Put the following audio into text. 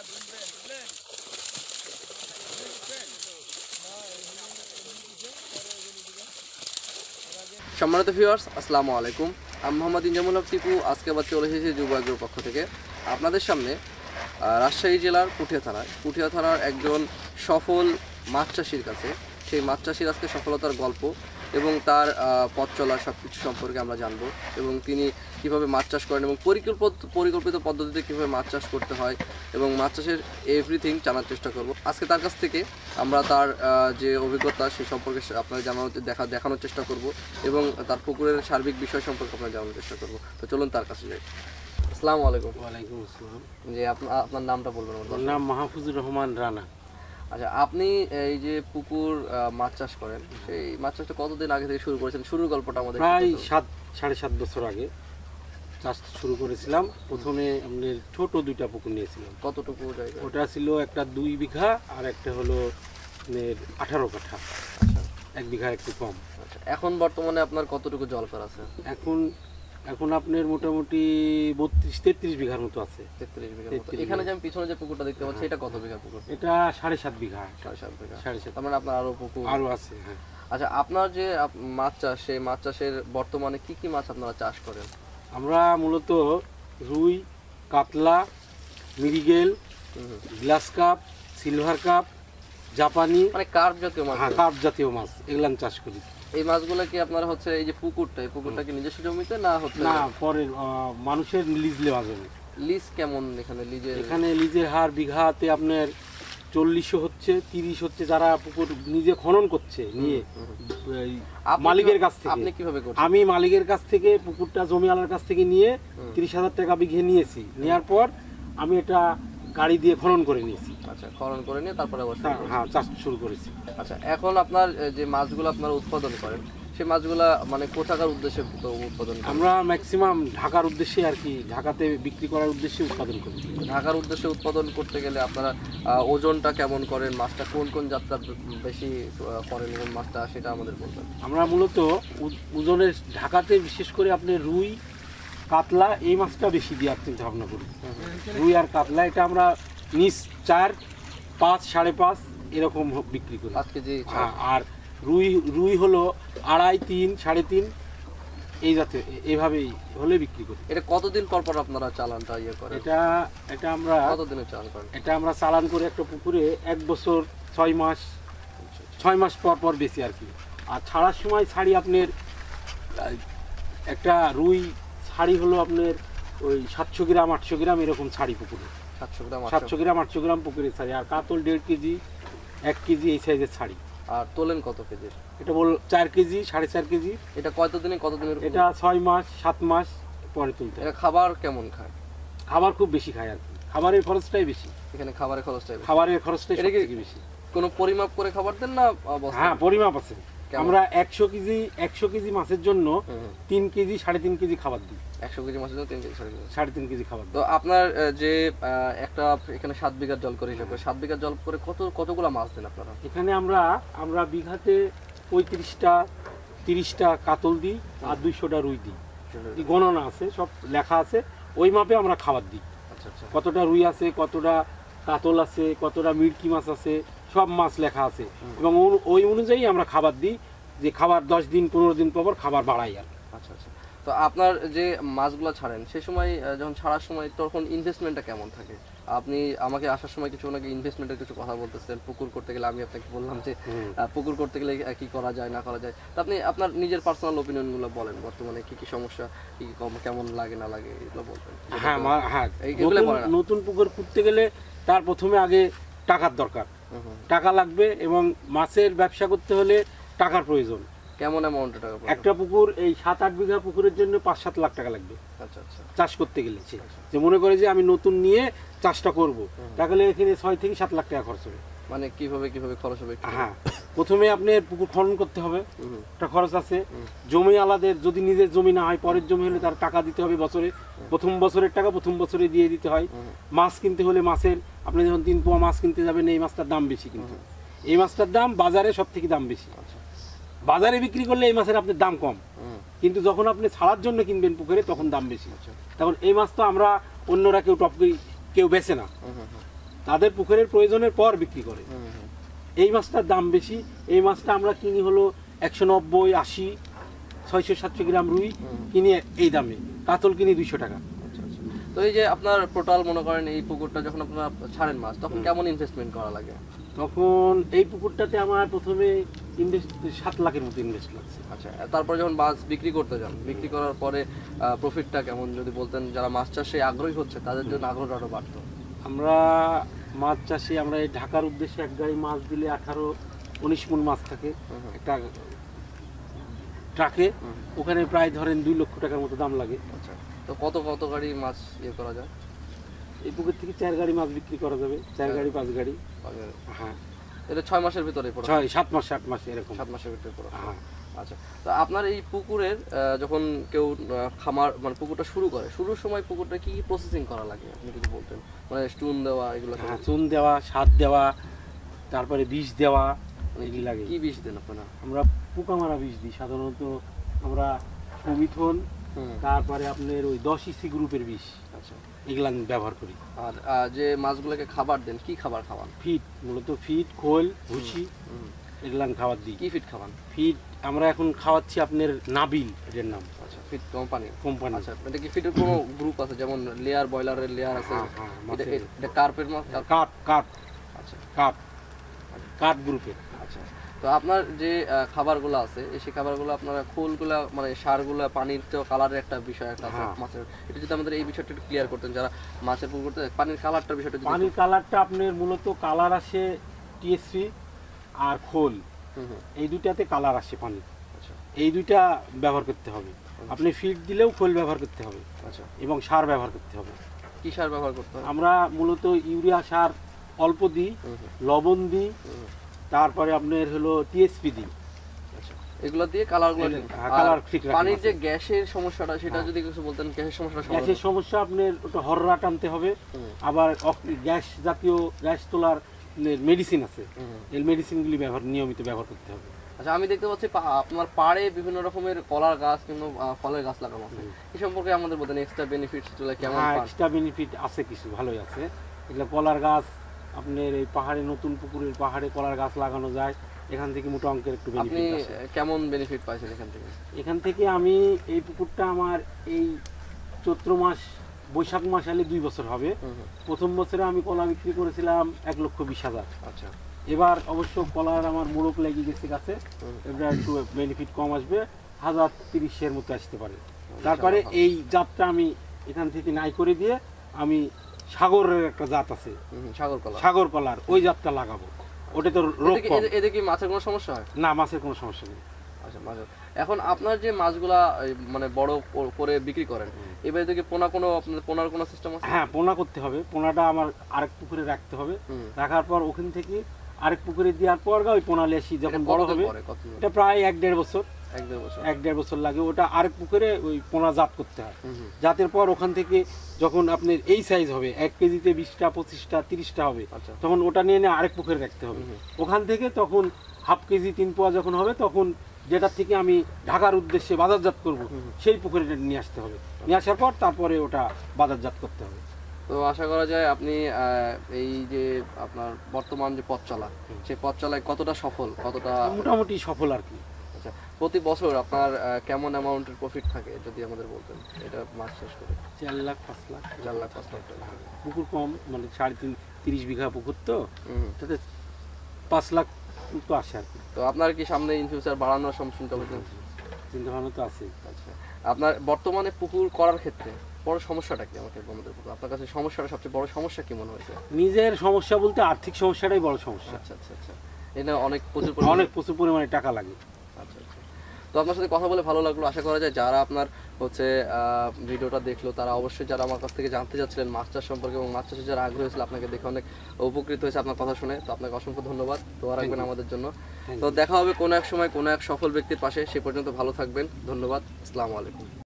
সম্মানিত ভিউয়ার্স, আসসালামু আলাইকুম। আমি মোহাম্মদ ইনজামুল হক টিপু। আজকে আবার চলে এসেছি যুব এগ্রোর পক্ষ থেকে আপনাদের সামনে রাজশাহী জেলার পুঠিয়া থানার একজন সফল মাছ চাষির কাছে। সেই মাছ চাষির আজকে সফলতার গল্প এবং তার পথ চলার সব কিছু সম্পর্কে আমরা জানবো এবং তিনি কীভাবে মাছ চাষ করেন এবং পরিকল্পিত পদ্ধতিতে কীভাবে মাছ চাষ করতে হয় এবং মাছ চাষের এভরিথিং জানার চেষ্টা করব। আজকে তার কাছ থেকে আমরা তার যে অভিজ্ঞতা সেই সম্পর্কে আপনাদের দেখানোর চেষ্টা করব এবং তার পুকুরের সার্বিক বিষয় সম্পর্কে আপনারা জানানোর চেষ্টা করব। তো চলুন তার কাছে যাই। আসসালামু আলাইকুম। ওয়ালাইকুম আসসালাম। যে আপনার নামটা বলবেন? আমার নাম মাহফুজুর রহমান রানা। আচ্ছা, আপনি এই যে পুকুর মাছ চাষ করেন, সেই মাছ চাষটা কতদিন আগে থেকে শুরু করেছেন? শুরুর গল্পটা আমাদের। প্রায় 7.5 বছর আগে চাষ শুরু করেছিলাম। প্রথমে আমাদের ছোট 2টা পুকুর নিয়েছিলাম। কতটুকু জায়গা? ওটা ছিল একটা 2 বিঘা আর একটা হলো 18 কাঠা। আচ্ছা, 1 বিঘা একটু কম। আচ্ছা, এখন বর্তমানে আপনার কতটুকু জলকর আছে? এখন আপনার মোটামুটি 32-33 বিঘার মতো আছে। 33 বিঘা মতো। এখানে যে আমি পিছনে যে পুকুরটা দেখতে পাচ্ছি, এটা কত বিঘা পুকুর? এটা 7.5 বিঘা। 7.5 বিঘা। 7.5। তার মানে আপনার আরো পুকুর আরো আছে। হ্যাঁ। আচ্ছা, আপনার যে মাছ চাষ, সেই মাছ চাষের বর্তমানে কি কি মাছ আপনারা চাষ করেন? আমরা মূলত রুই, কাতলা, মৃগেল, গ্লাস কাপ, সিলভার কাপ, জাপানি, মানে কার্প জাতীয় মাছ। কার্প জাতীয় মাছ এগুলান চাষ করি। এই মাছগুলো কি আপনারা হচ্ছে এই যে পুকুরটা কি নিজস্ব জমিতে না হচ্ছে? না, পরের মানুষের লিজ নেওয়া যাবে। লিজ কেমন এখানে? এখানে লিজের হার বিঘাতে আপনার 40 হচ্ছে, 30 হচ্ছে। যারা পুকুর নিজে খনন করছে নিয়ে মালিকের কাছ থেকে। আপনি কিভাবে করছেন? আমি মালিকের কাছ থেকে পুকুরটা জমিওয়ালার কাছ থেকে নিয়ে 30,000 টাকা বিঘে নিয়েছি। নেওয়ার পর আমি এটা গাড়ি দিয়ে খনন করে নিয়েছি। আচ্ছা, খনন করে নিয়ে তারপরে হ্যাঁ, চাষ শুরু করেছি। আচ্ছা, এখন আপনার যে মাছগুলো আপনারা উৎপাদন করেন, সেই মাছগুলা মানে কোথাকার উদ্দেশ্যে উৎপাদন করেন? আমরা ম্যাক্সিমাম ঢাকার উদ্দেশ্যে আর কি, ঢাকাতে বিক্রি করার উদ্দেশ্যে উৎপাদন করি। ঢাকার উদ্দেশ্যে উৎপাদন করতে গেলে আপনারা ওজনটা কেমন করেন? মাছটা কোন যাত্রা বেশি করেন এবং মাছটা সেটা আমাদের বলবেন। আমরা মূলত ওজনের ঢাকাতে বিশেষ করে আপনি রুই, কাতলা এই মাছটা বেশি দেওয়ার চিন্তা ভাবনা করি। রুই আর কাতলা এটা আমরা নিচ 4, 5, 5.5 এরকম বিক্রি করি। 5 কেজি। আর রুই হলো 2.5, 3, 3.5 এই জাতীয় এইভাবেই হলে বিক্রি করি। এটা কতদিন পর পর আপনারা চালানটা করেন? এটা আমরা কতদিনে চালান করেন? এটা আমরা চালান করে একটা পুকুরে 1 বছর 6 মাস পর পর বেশি আর কি। আর ছাড়ার সময় ছাড়ি আপনার একটা রুই ছাড়ি হলো আপনার ওই 700 গ্রাম 800 গ্রাম এরকম ছাড়ি পুকুরে। 700 গ্রাম 800 গ্রাম পুকুরে ছাড়ি। আর কাতল 1.5 কেজি 1 কেজি এই সাইজের ছাড়ি। আর তোলেন কত কেজি? এটা বল 4 কেজি 4.5 কেজি। এটা কতদিনের? এটা 6 মাস 7 মাস পরে তুলতে। এটা খাবার কেমন খায়? খাবার খুব বেশি খায় আর কি। খাবারের খরচটাই বেশি এখানে। খাবারের খরচটাই বেশি। কোনো পরিমাপ করে খাবার দেন না? হ্যাঁ, পরিমাপ আছে। আমরা 100 কেজি মাছের জন্য 3 কেজি 3.5 কেজি খাবার দিই। 100 কেজি মাছের জন্য 3 কেজি 3.5 কেজি খাবার। তো আপনার যে একটা এখানে 7 বিঘা জল করে হিসাব করে 7 বিঘা জল করে কতগুলো মাছ দেন আপনারা? এখানে আমরা বিঘাতে 35টা 30টা কাতল দিই আর 200টা রুই দিই। গণনা আছে, সব লেখা আছে। ওই মাপে আমরা খাবার দিই। আচ্ছা আচ্ছা। কতটা রুই আছে, কতটা কাতল আছে, কতটা মিরকি মাছ আছে, সব মাছ লেখা আছে এবং ওই অনুযায়ী আমরা খাবার দিই। যে খাবার 10 দিন 15 দিন পর খাবার বাড়াই আর। আচ্ছা আচ্ছা। তো আপনার যে মাছগুলো ছাড়েন সেই সময় যখন ছাড়ার সময় তখন ইনভেস্টমেন্টটা কেমন থাকে? আপনি আমাকে আসার সময় কিছু ইনভেস্টমেন্টের কিছু কথা বলতেছেন। পুকুর করতে গেলে আমি আপনাকে বললাম যে পুকুর করতে গেলে কি করা যায় না করা যায়। তো আপনি আপনার নিজের পার্সোনাল ওপিনিয়নগুলো বলেন, বর্তমানে কি কি সমস্যা, কি কেমন লাগে না লাগে এগুলো বলবেন। হ্যাঁ, নতুন পুকুর করতে গেলে তার প্রথমে আগে টাকার দরকার। টাকা লাগবে এবং মাছের ব্যবসা করতে হলে টাকার প্রয়োজন। কেমন অ্যামাউন্টের টাকা? একটা পুকুর এই 7-8 বিঘা পুকুরের জন্য 5-7 লাখ টাকা লাগবে। আচ্ছা আচ্ছা। চাষ করতে গেলে যে মনে করে যে আমি নতুন নিয়ে চাষটা করব, তাহলে এখানে 6 থেকে 7 লাখ টাকা খরচ হবে। মানে কিভাবে খরচ হবে? হ্যাঁ, প্রথমে আপনি পুকুর খনন করতে হবে, একটা খরচ আছে। জমি আলাদের যদি নিজের জমি না হয়, পরের জমি হলে তার টাকা দিতে হবে বছরে। প্রথম বছরের টাকা প্রথম বছরে দিয়ে দিতে হয়। মাছ কিনতে হলে মাছের আপনি যখন 3 পোয়া মাছ কিনতে যাবেন, এই মাছটার দাম বেশি, কিন্তু এই মাছটার দাম বাজারে সব থেকে দাম বেশি। বাজারে বিক্রি করলে এই মাছের আপনার দাম কম, কিন্তু যখন আপনি ছাড়ার জন্য কিনবেন পুকুরে তখন দাম বেশি। তখন এই মাছ তো আমরা অন্যরা কেউ বেচে না। তাদের পুকুরের প্রয়োজনের পর বিক্রি করে। এই মাছটার দাম বেশি। এই মাছটা আমরা কিনি হলো 190, 80, 600-700 গ্রাম রুই কিনি এই দামে, কাতল কিনি 200 টাকা। তো এই যে আপনার টোটাল মনে করেন এই পুকুরটা যখন আপনারা ছাড়েন মাছ, তখন কেমন ইনভেস্টমেন্ট করা লাগে? তখন এই পুকুরটাতে আমার প্রথমে ইনভেস্ট 7 লাখের মতো ইনভেস্ট লাগছে। আচ্ছা, তারপরে যখন মাছ বিক্রি করতে যান, বিক্রি করার পরে প্রফিটটা কেমন যদি বলতেন, যারা মাছ চাষে আগ্রহী হচ্ছে তাদের জন্য আগ্রহটা আরো বাড়তো। আমরা মাছ চাষে আমরা এই ঢাকার উদ্দেশ্যে এক গাড়ি মাছ দিলে 18-19 মণ মাছ থাকে একটা ট্রাকে। ওখানে প্রায় ধরেন 2 লক্ষ টাকার মতো দাম লাগে। আচ্ছা, তো কত কত গাড়ি মাছ ইয়ে করা যায়? এই পুকুর থেকে 4 গাড়ি মাছ বিক্রি করা যাবে, 4 গাড়ি 5 গাড়ি। হ্যাঁ, এটা 6 মাসের ভিতরে পড়ে? 7 মাস 8 মাস এরকম। 7 মাসের ভিতরে পড়ে। হ্যাঁ। আচ্ছা, তো আপনার এই পুকুরের যখন কেউ খামার মানে পুকুরটা শুরু করে, শুরুর সময় পুকুরটা কি প্রসেসিং করা লাগে আপনি যদি বলতেন, মানে চুন দেওয়া এগুলো? হ্যাঁ, চুন দেওয়া, সার দেওয়া, তারপরে বিষ দেওয়া, এগুলি লাগে। কি বিষ দেন আপনারা? আমরা পোকা মারা বিষ দিই সাধারণত। আমরা সুমিথন, তারপরে আপনার ওই 10 ইসি গ্রুপের বিষ, আচ্ছা, এগুলা ব্যবহার করি। আর যে মাছগুলোকে খাবার দেন, কি খাবার খাওয়ান? ফিড, মূলত ফিড, খোল, ভুসি, এগুলা খাবার দিই। কি ফিড খাওয়ান? ফিড আমরা এখন খাওয়াচ্ছি আপনার নাবিল, এর নাম। আচ্ছা, ফিড কোম্পানি। আচ্ছা, এটা কি ফিডের কোনো গ্রুপ আছে, যেমন লেয়ার, বয়লারের লেয়ার আছে? এটা কার্পের মাছ? কার্প। আচ্ছা, কার্প গ্রুপের। আচ্ছা, তো আপনার যে খাবারগুলো আছে, সেই খাবারগুলো আপনারা খোলগুলা মানে সারগুলো, পানির তো কালারের একটা বিষয় একটা আছে মাছের, এটা যদি আমাদের এই বিষয়টা একটু ক্লিয়ার করতেন, যারা মাছের পুকুর করতে পানির কালারটার বিষয়টা। পানির কালারটা আপনার মূলত কালার আসে টিএসপি আর খোল, এই দুইটাতে কালার আসে পানি। আচ্ছা, এই দুইটা ব্যবহার করতে হবে। আপনি ফিড দিলেও খোল ব্যবহার করতে হবে। আচ্ছা, এবং সার ব্যবহার করতে হবে। কি সার ব্যবহার করতে হবে? আমরা মূলত ইউরিয়া সার অল্প দিই, লবণ দিই, তারপরে আপনার হলো টিএসপি দিই। আচ্ছা, এগুলো দিয়ে কালারগুলো কালার ঠিক রাখে। পানির যে গ্যাসের সমস্যাটা, সেটা যদি কিছু বলতেন, গ্যাসের সমস্যাটা? গ্যাসের সমস্যা আপনার ওটা হররা টানতে হবে। আবার গ্যাস জাতীয়, গ্যাস তোলার মেডিসিন আছে, এই মেডিসিনগুলি নিয়মিত ব্যবহার করতে হবে। আচ্ছা, আমি দেখতে পাচ্ছি আপনার পাড়ে বিভিন্ন রকমের কলার গাছ কিংবা ফলের গাছ লাগানো আছে, এই সম্পর্কে আমাদের বলতেন, এক্সট্রা বেনিফিটস গুলো কেমন? এক্সট্রা বেনিফিট আছে কিছু, ভালোই আছে। এগুলো কলার গাছ আপনার এই পাহাড়ে, নতুন পুকুরের পাহাড়ে কলার গাছ লাগানো যায়, এখান থেকে মোটা অঙ্কের একটু বেনিফিট আছে। আপনি কেমন বেনিফিট পাইছেন এখান থেকে? এখান থেকে আমি এই পুকুরটা আমার এই চৈত্র মাস, বৈশাখ মাস হলে 2 বছর হবে। প্রথম বছরে আমি কলা বিক্রি করেছিলাম 1,20,000। আচ্ছা, এবার অবশ্য কলার আমার মোড়ক লেগে গেছে গাছে, এবার একটু বেনিফিট কম আসবে, 1,030-এর মতো আসতে পারে। তারপরে এই জাতটা আমি এখান থেকে নাই করে দিয়ে আমি সাগরের একটা জাত আছে, সাগর কলার, ওই জাতটা লাগাবো। ওটা তো রোগ কম। এতে কি মাছের কোনো সমস্যা হয় না? মাছের কোনো সমস্যা নেই। আচ্ছা, এখন আপনার যে মাছগুলা মানে বড় করে বিক্রি করেন, এবারে থেকে পোনার কোনো সিস্টেম আছে? হ্যাঁ, পোনা করতে হবে। পোনাটা আমার আরেক পুকুরে রাখতে হবে। রাখার পর ওখান থেকে আরেক পুকুরে দেওয়ার পর ওই পোনা লেসি যখন বড় হবে, এটা প্রায় 1-1.5 বছর, 1-1.5 বছর লাগে। ওটা আরেক পুকুরে ওই পোনা জাত করতে হয়। জাতের পর ওখান থেকে যখন আপনার এই সাইজ হবে, 1 কেজিতে 20টা, 25টা, 30টা হবে, তখন ওটা নিয়ে আরেক পুকুরে রাখতে হবে। ওখান থেকে তখন হাফ কেজি, 3 পোয়া যখন হবে, তখন যেটা থেকে আমি ঢাকার উদ্দেশ্যে বাজারজাত করব, সেই পুকুরে নিয়ে আসতে হবে। নিয়ে আসার পর তারপরে ওটা বাজারজাত করতে হবে। তো আশা করা যায় আপনি এই যে আপনার বর্তমান যে পথ চলা, সেই পথ চলায় কতটা সফল, কতটা? মোটামুটি সফল আর কি। আচ্ছা, প্রতি বছর আপনার কেমন অ্যামাউন্টের প্রফিট থাকে যদি আমাদের বলতেন, এটা মাস শেষ করে? 4 লাখ 5 লাখ। 4 লাখ 5 লাখ টাকা। পুকুর কম, মানে 30 বিঘা পুকুর, তো তাতে 5 লাখ তো আসে আর কি। তো আপনার কি সামনে ইন ফিউচার বাড়ানোর চিন্তা করছেন? চিন্তা ভাবনা তো আছে। আচ্ছা, আপনার বর্তমানে পুকুর করার ক্ষেত্রে বড় সমস্যাটা কি? আমাকে আমাদের আপনার কাছে সমস্যাটা, সবচেয়ে বড় সমস্যা কি মনে হয়েছে? নিজের সমস্যা বলতে আর্থিক সমস্যাটাই বড় সমস্যা। আচ্ছা আচ্ছা আচ্ছা, এটা প্রচুর পরিমাণে টাকা লাগে। আচ্ছা আচ্ছা, তো আপনার সাথে কথা বলে ভালো লাগলো। আশা করা যায় যারা আপনার ভিডিওটা দেখলো, তারা অবশ্যই, যারা আমার কাছ থেকে জানতে চাচ্ছিলেন মাছ চাষ সম্পর্কে এবং মাছ চাষে যারা আগ্রহী হয়েছিল, আপনাকে দেখে অনেক উপকৃত হয়েছে আপনার কথা শুনে। তো আপনাকে অসংখ্য ধন্যবাদ, দোয়া রাখবেন আমাদের জন্য। তো দেখা হবে কোনো এক সময় কোনো এক সফল ব্যক্তির পাশে। সে পর্যন্ত ভালো থাকবেন। ধন্যবাদ। আসসালামু আলাইকুম।